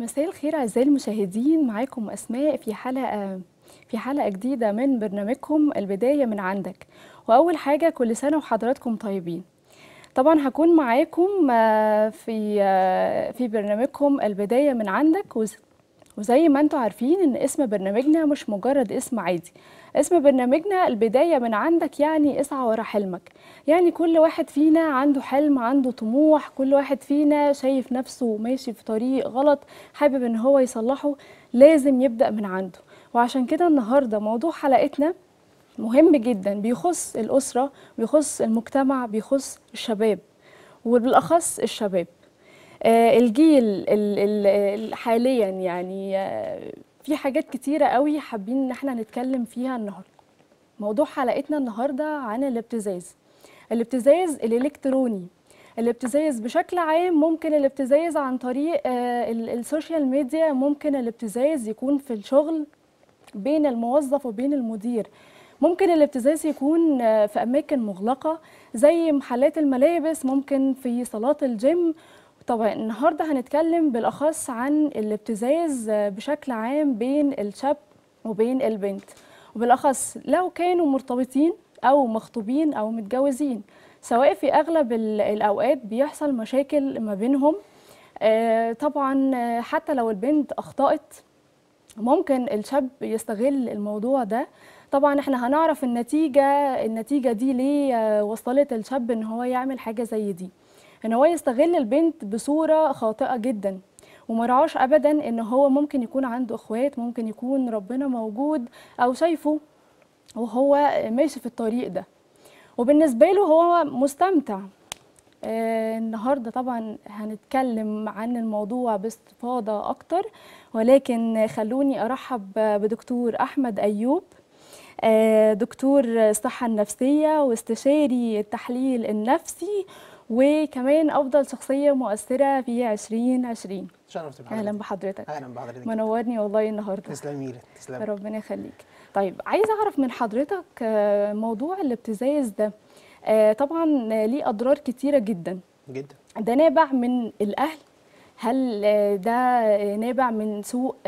مساء الخير أعزائي المشاهدين، معاكم أسماء في حلقة جديدة من برنامجكم البداية من عندك. وأول حاجة كل سنة وحضراتكم طيبين. طبعا هكون معاكم في برنامجكم البداية من عندك، وزي ما انتم عارفين ان اسم برنامجنا مش مجرد اسم عادي. اسم برنامجنا البداية من عندك، يعني اسعى ورا حلمك. يعني كل واحد فينا عنده حلم، عنده طموح، كل واحد فينا شايف نفسه ماشي في طريق غلط، حابب ان هو يصلحه، لازم يبدأ من عنده. وعشان كده النهاردة موضوع حلقتنا مهم جدا، بيخص الأسرة، بيخص المجتمع، بيخص الشباب، وبالأخص الشباب. الجيل حاليا، يعني في حاجات كتيرة قوي حابين ان احنا نتكلم فيها النهاردة. موضوع حلقتنا النهاردة عن الابتزاز الإلكتروني. الابتزاز بشكل عام، ممكن الابتزاز عن طريق السوشيال ميديا، ممكن الابتزاز يكون في الشغل بين الموظف وبين المدير، ممكن الابتزاز يكون في أماكن مغلقة زي محلات الملابس، ممكن في صالات الجيم. طبعا النهارده هنتكلم بالأخص عن الابتزاز بشكل عام بين الشاب وبين البنت، وبالأخص لو كانوا مرتبطين أو مخطوبين أو متجوزين، سواء في أغلب الأوقات بيحصل مشاكل ما بينهم. طبعا حتى لو البنت أخطأت، ممكن الشاب يستغل الموضوع ده. طبعا احنا هنعرف النتيجة دي ليه وصلت الشاب ان هو يعمل حاجة زي دي، ان هو يستغل البنت بصورة خاطئة جدا، ومرعاش ابدا ان هو ممكن يكون عنده اخوات، ممكن يكون ربنا موجود او شايفه وهو ماشي في الطريق ده، وبالنسبة له هو مستمتع. النهاردة طبعا هنتكلم عن الموضوع باستفاضة أكتر، ولكن خلوني أرحب بدكتور أحمد أيوب، دكتور الصحة النفسية واستشاري التحليل النفسي، وكمان أفضل شخصية مؤثرة في 2020. شرفت بحضرتك. أهلا بحضرتك. اهلا بحضرتك. منورني والله النهاردة. تسلمي لي. تسلمي. ربنا يخليك. طيب، عايزة أعرف من حضرتك موضوع الابتزاز ده. طبعا ليه أضرار كتيرة جدا. جدا. ده نابع من الأهل؟ هل ده نابع من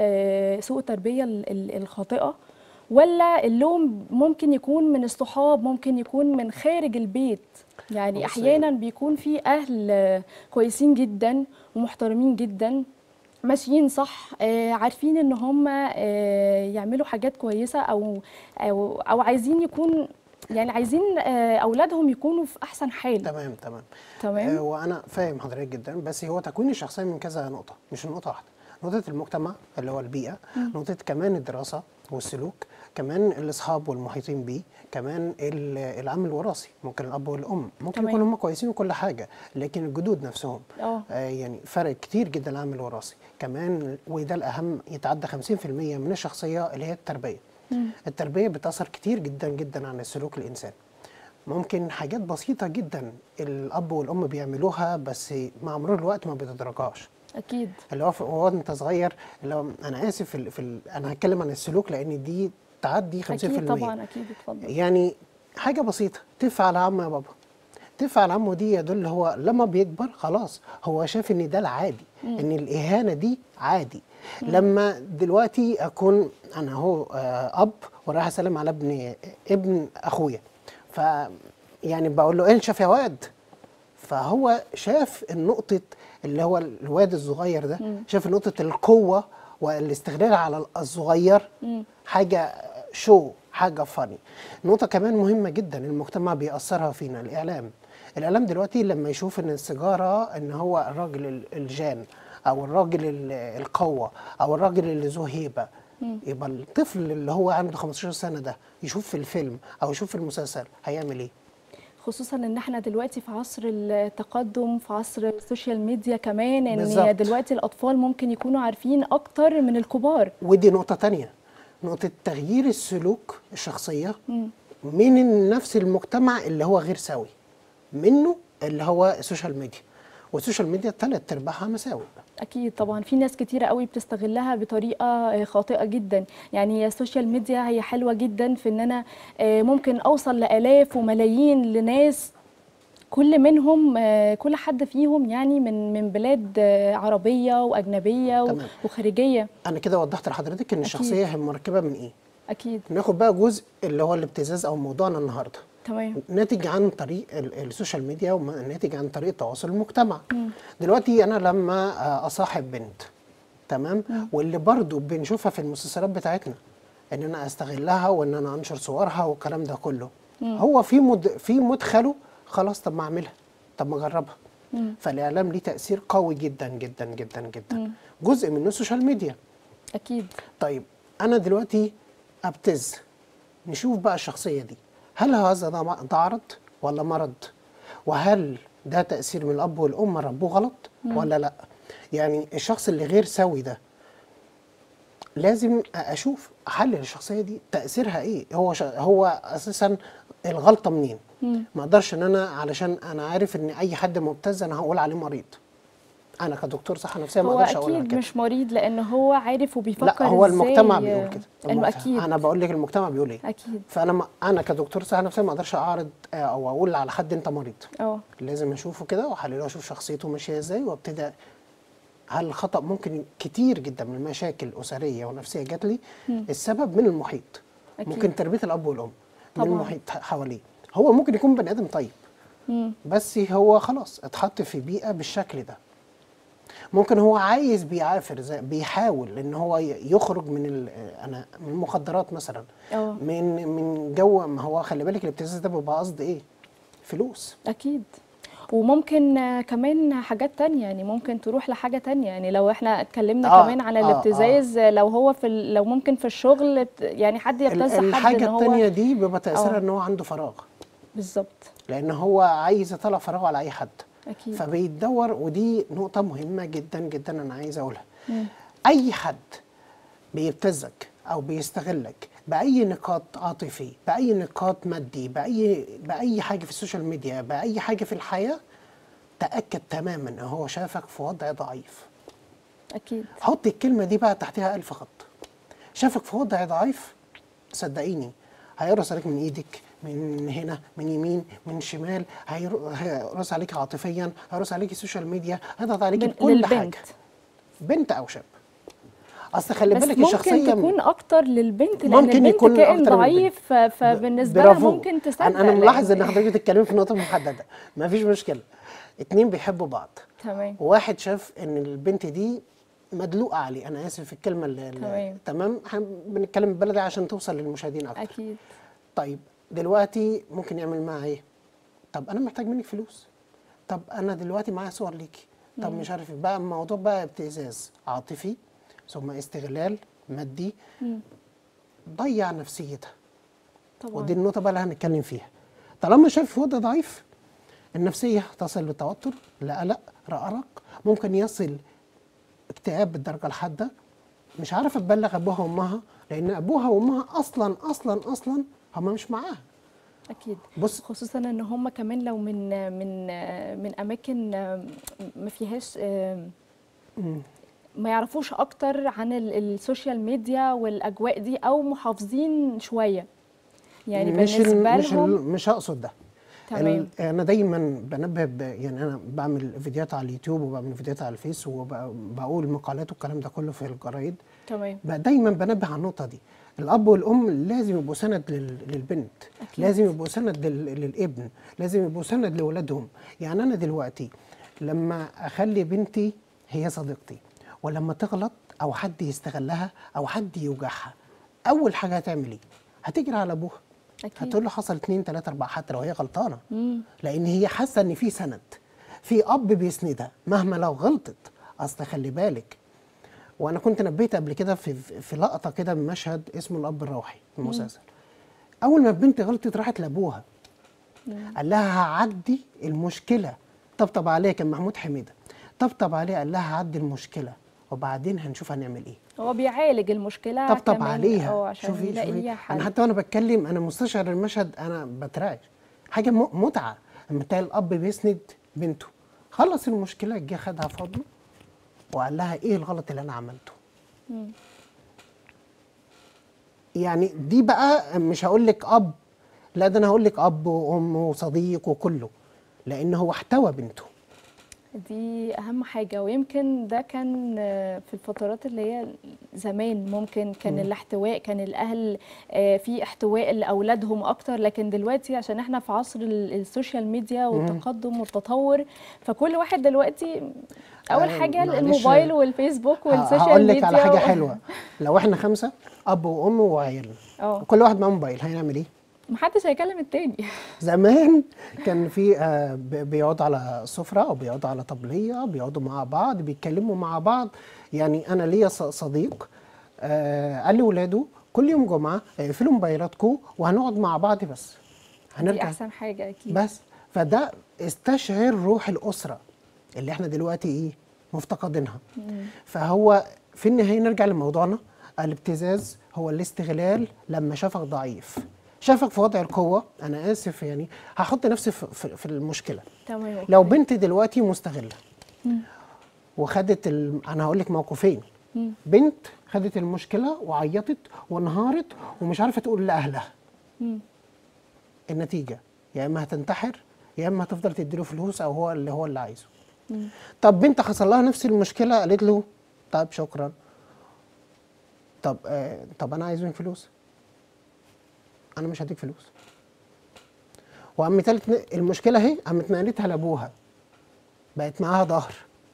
سوء التربية الخاطئة، ولا اللوم ممكن يكون من الصحاب، ممكن يكون من خارج البيت؟ يعني أحيانا بيكون في أهل كويسين جدا ومحترمين جدا، ماشيين صح، عارفين ان هم يعملوا حاجات كويسة، او عايزين يكون، يعني عايزين اولادهم يكونوا في احسن حال. تمام تمام تمام. وانا فاهم حضرتك جدا، بس هو تكوين الشخصيه من كذا نقطه، مش نقطه واحده. نقطه المجتمع اللي هو البيئه، نقطه كمان الدراسه والسلوك، كمان الاصحاب والمحيطين بيه، كمان العامل الوراثي. ممكن الاب والام ممكن يكونوا هم كويسين وكل حاجه، لكن الجدود نفسهم يعني فرق كتير جدا. العامل الوراثي كمان، وده الاهم، يتعدى 50% من الشخصيه اللي هي التربيه. التربيه بتاثر كتير جدا جدا عن السلوك الانسان. ممكن حاجات بسيطه جدا الاب والام بيعملوها، بس مع مرور الوقت ما بتتراجعش. اكيد. اللي هو انت صغير، اللي هو انا اسف انا هتكلم عن السلوك لان دي تعدي 50%. اكيد طبعا، اكيد، اتفضل. يعني حاجه بسيطه، تف على عمه يا بابا. تف على عمه دي يدل هو لما بيكبر خلاص هو شايف ان ده العادي، ان الاهانه دي عادي. لما دلوقتي اكون انا هو اب ورايح اسلم على ابن اخويا، ف يعني بقول له انشف يا واد، فهو شاف النقطه اللي هو الواد الصغير ده، شاف نقطه القوه والاستغلال على الصغير، حاجه حاجه فاني. نقطه كمان مهمه جدا المجتمع بيأثرها فينا، الاعلام دلوقتي لما يشوف ان السيجاره، ان هو الراجل الجان او الراجل القوه او الراجل اللي ذو هيبه، يبقى الطفل اللي هو عنده 15 سنه ده يشوف في الفيلم او يشوف في المسلسل هيعمل ايه؟ خصوصا ان احنا دلوقتي في عصر التقدم، في عصر السوشيال ميديا كمان، ان بالزبط. دلوقتي الاطفال ممكن يكونوا عارفين اكتر من الكبار. ودي نقطه تانية، نقطه تغيير السلوك الشخصيه من نفس المجتمع اللي هو غير سوي منه، اللي هو السوشيال ميديا. والسوشيال ميديا 3/4 مساوئ. أكيد طبعا، في ناس كتيرة قوي بتستغلها بطريقة خاطئة جدا. يعني السوشيال ميديا هي حلوة جدا في إن أنا ممكن أوصل لآلاف وملايين لناس كل منهم كل حد فيهم يعني من بلاد عربية وأجنبية تمام. وخارجية. انا كده وضحت لحضرتك ان أكيد. الشخصيه هي مركبه من ايه. أكيد. ناخد بقى جزء اللي هو الابتزاز او موضوعنا النهارده، تمام. ناتج عن طريق السوشيال ميديا وناتج عن طريق تواصل المجتمع. دلوقتي انا لما اصاحب بنت، تمام، واللي برضو بنشوفها في المسلسلات بتاعتنا، ان انا استغلها وان انا انشر صورها والكلام ده كله، هو في مدخله خلاص، طب ما اعملها، طب ما اجربها. فالاعلام ليه تاثير قوي جدا جدا جدا جدا. جزء منه السوشيال ميديا. أكيد. طيب انا دلوقتي ابتز، نشوف بقى الشخصيه دي، هل هذا ده عرض ولا مرض؟ وهل ده تاثير من الاب والام ربوه غلط ولا لا؟ يعني الشخص اللي غير سوي ده لازم اشوف احلل الشخصيه دي تاثيرها ايه. هو اساسا الغلطه منين؟ ما اقدرش ان انا علشان انا عارف ان اي حد مبتز انا هقول عليه مريض. انا كدكتور صحه نفسيه ما هو اقدرش اقولها أكيد كده. مش مريض، لأن هو عارف وبيفكر لا، هو إزاي. المجتمع بيقول كده. أكيد. انا بقول لك المجتمع بيقول ايه. أكيد. انا كدكتور صحه نفسيه ما اقدرش اعرض او اقول على حد انت مريض. لازم اشوفه كده واحلله واشوف شخصيته ماشيه ازاي، وابتدي هل الخطأ ممكن كتير جدا من المشاكل أسرية ونفسية جات لي السبب من المحيط. أكيد. ممكن تربية الأب والأم من طبعاً. المحيط حواليه. هو ممكن يكون بني آدم طيب، بس هو خلاص اتحط في بيئة بالشكل ده. ممكن هو عايز بيعافر، بيحاول ان هو يخرج من من المخدرات مثلا، من جو. ما هو خلي بالك الابتزاز ده بيبقى قصد ايه؟ فلوس. أكيد. وممكن كمان حاجات تانية، يعني ممكن تروح لحاجة تانية. يعني لو احنا اتكلمنا كمان عن الابتزاز، لو هو لو ممكن في الشغل يعني حد يبتز حد، الحاجة ان هو التانية دي بيبقى تأثيرها ان هو عنده فراغ. بالظبط. لان هو عايز يطلع فراغه على اي حد. أكيد. فبيدور، ودي نقطة مهمة جدا جدا انا عايز اقولها. اي حد بيبتزك او بيستغلك باي نقاط عاطفي، باي نقاط مادي، باي حاجة في السوشيال ميديا، باي حاجة في الحياة، تأكد تماما ان هو شافك في وضع ضعيف. أكيد. حط الكلمة دي بقى تحتها 1000 خط. شافك في وضع ضعيف، صدقيني هيقرص عليك من ايدك، من هنا، من يمين، من شمال، هيقرص عليك عاطفيا، هيقرص عليك السوشيال ميديا، هيضغط عليك بكل حاجه. بنت او شاب. اصل خلي بالك الشخصيه ممكن تكون اكتر للبنت، لان ممكن البنت يكون كائن أكتر من ضعيف، فبالنسبه لها ممكن تصدق. انا ملاحظ ان حضرتك بتتكلمي في نقطه محدده، ما فيش مشكله. اتنين بيحبوا بعض، تمام، وواحد شاف ان البنت دي مدلوقه عليه، انا اسف في الكلمه تمام، احنا بنتكلم بلدي عشان توصل للمشاهدين اكتر. اكيد. طيب دلوقتي ممكن يعمل معاها ايه؟ طب انا محتاج منك فلوس، طب انا دلوقتي معايا صور ليكي، طب مش عارف بقى الموضوع بقى ابتزاز عاطفي ثم استغلال مادي، ضيع نفسيتها طبعا. ودي النقطه بقى اللي هنتكلم فيها. طالما شايف في وضع ضعيف، النفسيه تصل للتوتر، لقلق، رقرق، ممكن يصل اكتئاب بالدرجه الحاده، مش عارفه تبلغ ابوها وامها، لان ابوها وامها اصلا هم مش معاها. اكيد. بص، خصوصا ان هم كمان لو من اماكن ما فيهاش ما يعرفوش اكتر عن السوشيال ميديا والاجواء دي، او محافظين شويه يعني بالنسبه لهم. مش هقصد ده. تمام. انا دايما بنبه يعني انا بعمل فيديوهات على اليوتيوب وبعمل فيديوهات على الفيس وبقول مقالات والكلام ده كله في الجرايد. تمام. دايما بنبه على النقطه دي. الاب والام لازم يبقوا سند للبنت، أكيد. لازم يبقوا سند للابن، لازم يبقوا سند لاولادهم. يعني انا دلوقتي لما اخلي بنتي هي صديقتي، ولما تغلط او حد يستغلها او حد يوجعها، اول حاجه هتعمل ايه؟ هتجري على ابوها، أكيد. هتقول له حصل 2 3 4 حتى لو هي غلطانه، لان هي حاسه ان في سند، في اب بيسندها مهما لو غلطت. اصل خلي بالك، وانا كنت نبهت قبل كده في لقطه كده من مشهد اسمه الاب الروحي في المسلسل. اول ما البنت غلطت راحت لابوها، قال لها هعدي المشكله، طبطب عليها، كان محمود حميده، طبطب عليها قال لها هعدي المشكله وبعدين هنشوف هنعمل ايه. هو بيعالج المشكله طبطب كمان عليها. عشان يلاقي ليها حل. انا حتى وانا بتكلم انا مستشعر المشهد، انا بترعش، حاجه متعه لما تلاقي الاب بيسند بنته. خلص المشكله، جه خدها في حضنه وقال لها ايه الغلط اللي انا عملته. يعني دي بقى مش هقول لك اب، لا ده انا هقول لك اب وام وصديق وكله، لان هو احتوى بنته. دي اهم حاجه، ويمكن ده كان في الفترات اللي هي زمان ممكن كان الاحتواء، كان الاهل في احتواء لاولادهم اكتر، لكن دلوقتي عشان احنا في عصر السوشيال ميديا والتقدم والتطور، فكل واحد دلوقتي اول حاجه معلش، الموبايل والفيسبوك والسوشيال هقول لك على ميديا حاجه حلوه. لو احنا 5 اب وام وعيال، وكل واحد معاه موبايل، هنعمل ايه؟ محدش هيكلم التاني. زمان كان في بيقعدوا على سفرة أو بيقعدوا على طبلية، بيقعدوا مع بعض بيتكلموا مع بعض. يعني أنا ليا صديق قال لي ولاده كل يوم جمعة اقفلوا موبايلاتكم وهنقعد مع بعض بس. دي هنرجع احسن حاجه اكيد. بس. فده استشعر روح الأسرة اللي احنا دلوقتي ايه مفتقدينها. فهو في النهاية نرجع لموضوعنا، الابتزاز هو الاستغلال لما شافك ضعيف، شافك في وضع القوة. أنا آسف يعني هحط نفسي في المشكلة. تمام. لو بنت دلوقتي مستغلة وخدت أنا هقول لك موقفين. بنت خدت المشكلة وعيطت وانهارت ومش عارفة تقول لأهلها. النتيجة يا إما هتنتحر يا إما هتفضل تديله فلوس أو هو اللي عايزه. طب بنت حصل لها نفس المشكلة قالت له طب شكرا، طب أنا عايز منك فلوس، انا مش هديك فلوس. وقام تالت المشكله اهي قامت نقلتها لابوها، بقت معاها ظهر.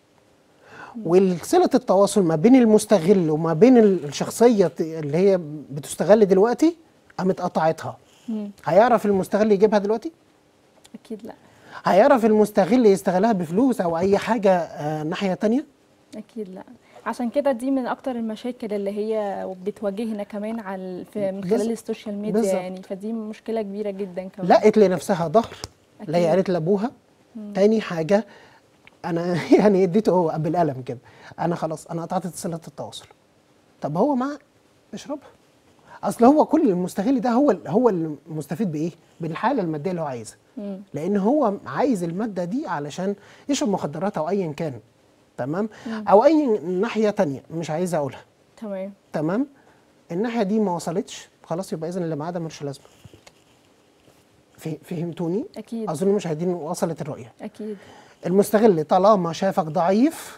وصله التواصل ما بين المستغل وما بين الشخصيه اللي هي بتستغل دلوقتي قامت قطعتها. هيعرف المستغل يجيبها دلوقتي؟ اكيد لا. هيعرف المستغل يستغلها بفلوس او اي حاجه ناحيه تانية؟ اكيد لا. عشان كده دي من اكتر المشاكل اللي هي بتواجهنا كمان من خلال السوشيال ميديا بالزبط. يعني، فدي مشكله كبيره جدا كمان. لقت لنفسها ظهر، لا هي قالت لابوها. تاني حاجه انا يعني اديته بالقلم كده، انا خلاص انا قطعت صله التواصل. طب هو ما اشربها. اصل هو كل المستغل ده هو المستفيد بايه؟ بالحاله الماديه اللي هو عايزها. لان هو عايز الماده دي علشان يشرب مخدرات او ايا كان. تمام. او اي ناحيه تانية مش عايز اقولها. تمام. الناحيه دي ما وصلتش خلاص، يبقى اذا اللي معاه ده ملوش لازمه. فهمتوني؟ اكيد. اظن مشاهدين وصلت الرؤيه. اكيد. المستغل طالما شافك ضعيف،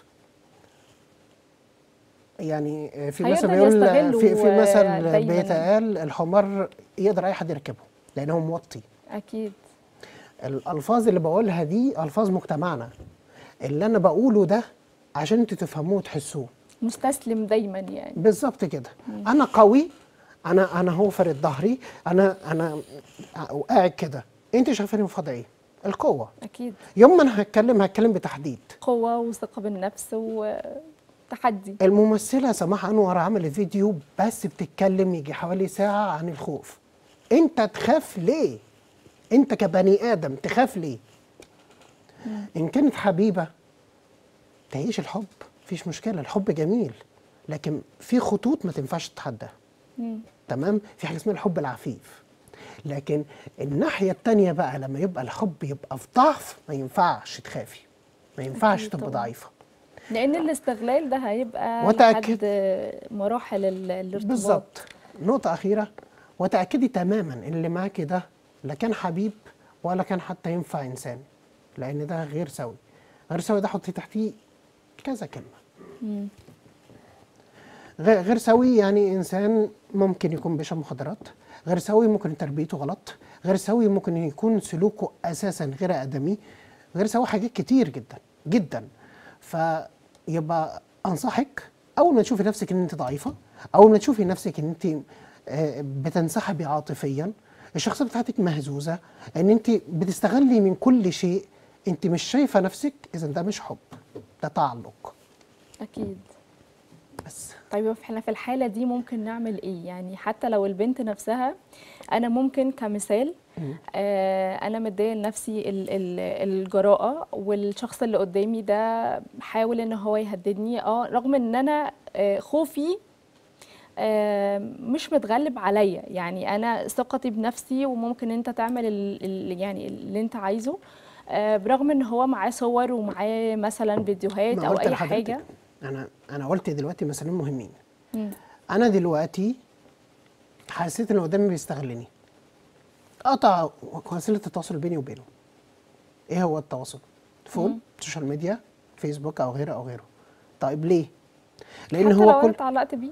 يعني في مثل بيقول، في مثل بيتقال الحمار يقدر اي حد يركبه لان هو موطي. اكيد. الالفاظ اللي بقولها دي الفاظ مجتمعنا، اللي انا بقوله ده عشان انتوا تفهموه وتحسوه. مستسلم دايما يعني. بالظبط كده. انا قوي، انا هو فارد ظهري، انا قاعد كده. انت شايفاني في وضع ايه؟ القوه. اكيد. يوم ما انا هتكلم بتحديد، قوه وثقه بالنفس وتحدي. الممثله سماح انور عملت فيديو بس بتتكلم يجي حوالي ساعه عن الخوف. انت تخاف ليه؟ انت كبني ادم تخاف ليه؟ ان كانت حبيبه تعيش الحب، مفيش مشكله، الحب جميل، لكن في خطوط ما تنفعش تتحداها. تمام. في حاجه اسمها الحب العفيف. لكن الناحيه الثانيه بقى لما يبقى الحب يبقى في ضعف، ما ينفعش تخافي، ما ينفعش تبقى ضعيفه، لان الاستغلال ده هيبقى لحد مراحل الارتباط. بالظبط. نقطه اخيره، وتاكدي تماما ان اللي معاكي ده لا كان حبيب ولا كان حتى ينفع انسان، لان ده غير سوي. غير سوي ده حطي تحتيه كذا كلمه. غير سوي يعني انسان ممكن يكون بيشرب مخدرات، غير سوي ممكن تربيته غلط، غير سوي ممكن يكون سلوكه اساسا غير ادمي، غير سوي حاجات كتير جدا جدا. فيبقى انصحك اول ما تشوفي نفسك ان انت ضعيفه، اول ما تشوفي نفسك ان انت بتنسحبي عاطفيا، الشخصيه بتاعتك مهزوزه، ان انت بتستغلي من كل شيء، انت مش شايفه نفسك، اذا ده مش حب، ده تعلق. اكيد. بس طيب احنا في الحاله دي ممكن نعمل ايه؟ يعني حتى لو البنت نفسها، انا ممكن كمثال انا مديه لنفسي الجراءه، والشخص اللي قدامي ده حاول ان هو يهددني، رغم ان انا خوفي مش متغلب عليا، يعني انا ثقتي بنفسي وممكن انت تعمل يعني اللي انت عايزه، برغم ان هو معاه صور ومعاه مثلا فيديوهات او اي حاجه. انا قلت دلوقتي مثلا مهمين. انا دلوقتي حسيت ان قدامي بيستغلني، قطع وسيله التواصل بيني وبينه. ايه هو التواصل؟ فون، سوشيال ميديا، فيسبوك او غيره او غيره. طيب ليه؟ لان حتى هو لو انا كل اتعلقت بيه.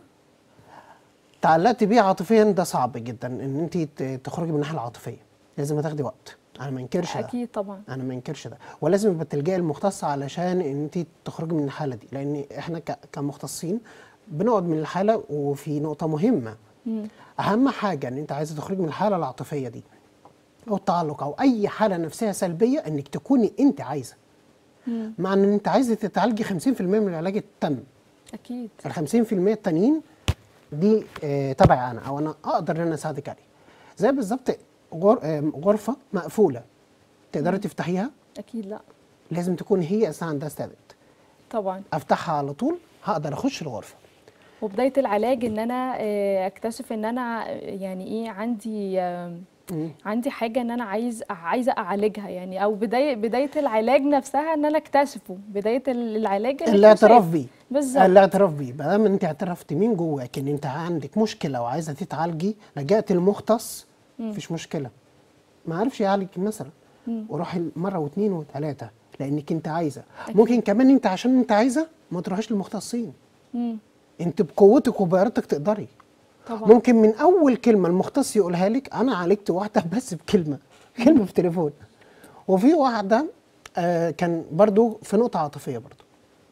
تعلقت بيه عاطفيا ده صعب جدا ان انت تخرجي من الناحيه العاطفيه، لازم تاخدي وقت، انا ما انكرش ده، اكيد طبعا. انا ما انكرش ده، ولازم يبقى تلجئي المختص علشان ان انت تخرجي من الحاله دي، لان احنا كمختصين بنقعد من الحاله. وفي نقطه مهمه، اهم حاجه ان انت عايزه تخرجي من الحاله العاطفيه دي او التعلق او اي حاله نفسيه سلبيه، انك تكوني انت عايزه. مع ان انت عايزه تتعالجي 50% من العلاج التام، اكيد. ال 50% التانيين دي تبعي انا، او انا اقدر ان انا اساعدك عليه. زي بالظبط غرفه مقفوله، تقدري تفتحيها؟ اكيد لا. لازم تكون هي اساسا عندها استعداد. طبعا. افتحها على طول هقدر اخش الغرفه. وبداية العلاج ان انا اكتشف ان انا يعني ايه عندي عندي حاجة ان انا عايزة اعالجها يعني، او بداية العلاج نفسها ان انا اكتشفه، بداية العلاج الاعتراف بيه. بالظبط. الاعتراف بيه، ما دام انت اعترفت من جواك ان انت عندك مشكله وعايزه تتعالجي، لجأت المختص، مفيش مشكله. ما عرفش يعالج مثلا، وروحي مره واثنين وثلاثه لانك انت عايزه. أكيد. ممكن كمان انت عشان انت عايزه ما تروحيش للمختصين، مم. انت بقوتك وبإرادتك تقدري. طبعا. ممكن من اول كلمه المختص يقولها لك، انا عالجت واحده بس بكلمه، كلمه في تليفون. وفي واحده كان برضو في نقطه عاطفيه برضو،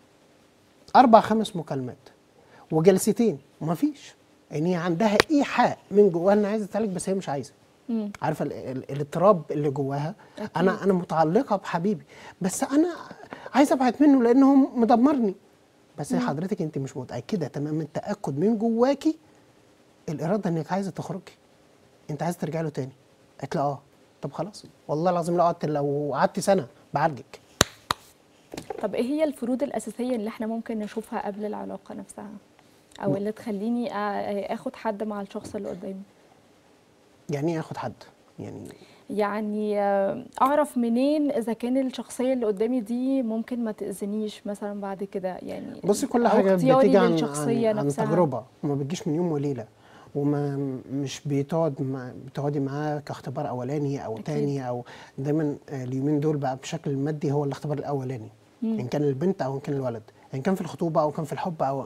4 5 مكالمات وجلستين ومفيش، ان هي عندها ايحاء من جواها ان عايزه تعالج بس هي مش عايزه. عارفه الاضطراب اللي جواها. أكيد. انا متعلقه بحبيبي بس انا عايزه ابعد منه لانه مدمرني. بس حضرتك انت مش متاكده تمام التاكد من جواكي الاراده انك عايزه تخرجي، انت عايزه ترجعي له تاني. قالت لها اه. طب خلاص، والله العظيم لو قعدت سنه بعالجك. طب ايه هي الفروض الأساسية اللي احنا ممكن نشوفها قبل العلاقة نفسها، او اللي تخليني اخد حد مع الشخص اللي قدامي؟ يعني ايه اخد حد؟ يعني اعرف منين اذا كان الشخصية اللي قدامي دي ممكن ما تأذنيش مثلا بعد كده يعني، بصي، كل او حاجه اختياري بتيجي للشخصية عن نفسها. تجربه، وما بتجيش من يوم وليله، وما مش بتقعدي معاه كاختبار اولاني او أكيد. تاني، او دايما اليومين دول بقى بشكل مادي هو الاختبار الاولاني، ان كان البنت او ان كان الولد، ان كان في الخطوبه او كان في الحب او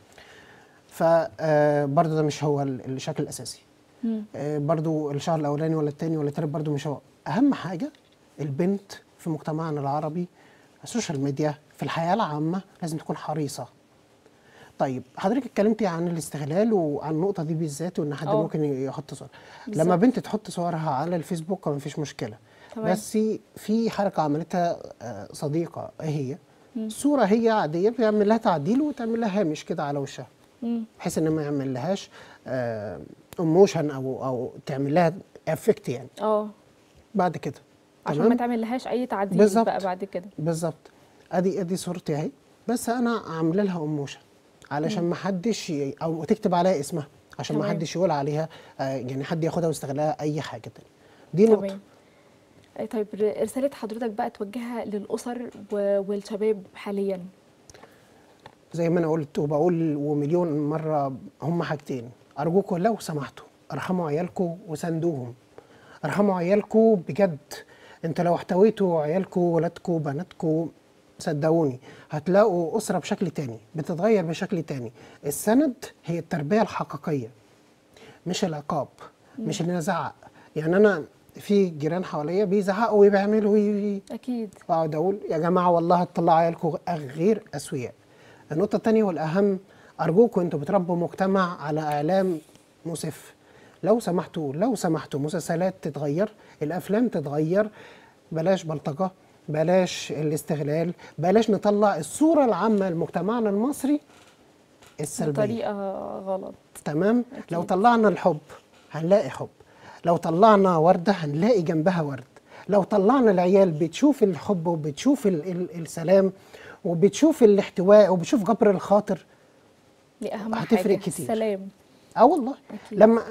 برضه ده مش هو الشكل الاساسي. برضه الشهر الاولاني ولا التاني ولا التالت برضه مش هو. اهم حاجه البنت في مجتمعنا العربي، السوشيال ميديا، في الحياه العامه لازم تكون حريصه. طيب حضرتك اتكلمتي عن الاستغلال وعن النقطه دي بالذات، وان حد ممكن يحط صور. لما بنت تحط صورها على الفيسبوك ما فيش مشكله. تمام. بس في حركه عملتها صديقه، ايه هي؟ صوره هي عاديه بيعمل لها تعديل وتعمل لها هامش كده على وشها، بحيث ان ما يعمل لهاش ايموشن او تعمل لها افكت يعني. بعد كده عشان ما تعمل لهاش اي تعديل بالزبط. بقى بعد كده. بالظبط. ادي صورتي اهي، بس انا عامله لها ايموشن علشان ما حدش او تكتب عليها اسمها، عشان ما حدش يقول عليها يعني حد ياخدها ويستغلها اي حاجه تانية. دي نقطه. طيب رساله حضرتك بقى توجهها للاسر والشباب حاليا؟ زي ما انا قلت وبقول ومليون مره، هم حاجتين. ارجوكم لو سمحتوا ارحموا عيالكم وساندوهم، ارحموا عيالكم بجد. انت لو احتويتوا عيالكم، ولادكم، بناتكم، صدقوني هتلاقوا أسرة بشكل تاني، بتتغير بشكل تاني. السند هي التربية الحقيقية، مش العقاب، مش اللي نزعق. يعني أنا في جيران حواليا بيزعقوا وبيعملوا أكيد، أقعد أقول يا جماعة والله هتطلعوا عيالكم غير أسوياء. النقطة التانية والأهم، أرجوكم أنتوا بتربوا مجتمع على إعلام مسف. لو سمحتوا مسلسلات تتغير، الأفلام تتغير، بلاش بلطجة، بلاش الاستغلال، بلاش نطلع الصورة العامة لمجتمعنا المصري السلبية بطريقة غلط. تمام. أكيد. لو طلعنا الحب هنلاقي حب، لو طلعنا وردة هنلاقي جنبها ورد، لو طلعنا العيال بتشوف الحب وبتشوف السلام وبتشوف الاحتواء وبتشوف جبر الخاطر، دي أهم هتفرق حاجة، كتير. السلام. والله أكيد. لما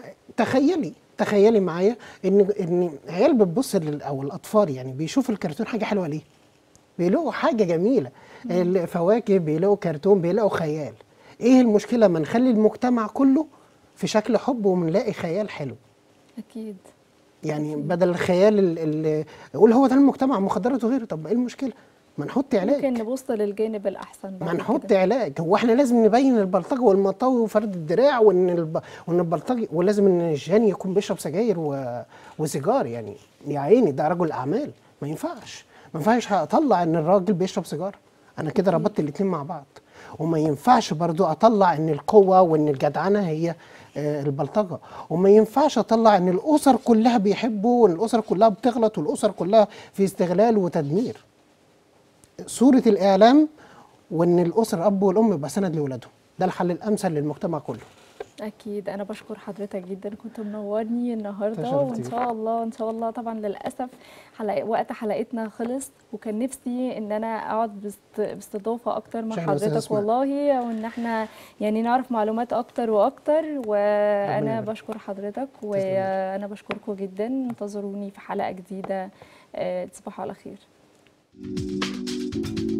تخيلي معايا ان عيال بتبص او الاطفال يعني بيشوفوا الكرتون حاجه حلوه ليه؟ بيلاقوا حاجه جميله، الفواكه بيلاقوا كرتون، بيلاقوا خيال. ايه المشكله ما نخلي المجتمع كله في شكل حب ونلاقي خيال حلو؟ اكيد. يعني أكيد. بدل الخيال اللي يقول هو ده المجتمع مخدرات وغيره، طب ايه المشكله؟ ما نحط ممكن علاج. نبص للجانب الأحسن ما بعد كده. نحط علاج. هو احنا لازم نبين البلطجي والمطاوي وفرد الدراع وان البلطجي، ولازم ان الجاني يكون بيشرب سجاير وسيجار؟ يعني يا عيني ده رجل اعمال، ما ينفعش. ما ينفعش اطلع ان الراجل بيشرب سيجاره، انا كده أكيد. ربطت الاتنين مع بعض. وما ينفعش برضو اطلع ان القوه وان الجدعنه هي البلطجه. وما ينفعش اطلع ان الاسر كلها بيحبوا وان الاسر كلها بتغلط والاسر كلها في استغلال وتدمير. صوره الاعلام وان الاسره الاب والام يبقى سند لاولادهم، ده الحل الامثل للمجتمع كله. أكيد. أنا بشكر حضرتك جدا، كنت منورني النهاردة، تشرفت وإن بيك. شاء الله إن شاء الله طبعا للأسف وقت حلقتنا خلص، وكان نفسي إن أنا أقعد باستضافة أكتر مع شكرا يا استاذ حضرتك اسماء. والله، وإن احنا يعني نعرف معلومات أكتر وأكتر. ربنا وأنا يبارك. بشكر حضرتك، تسلم لي. وأنا بشكركم جدا. انتظروني في حلقة جديدة. تصبحوا على خير.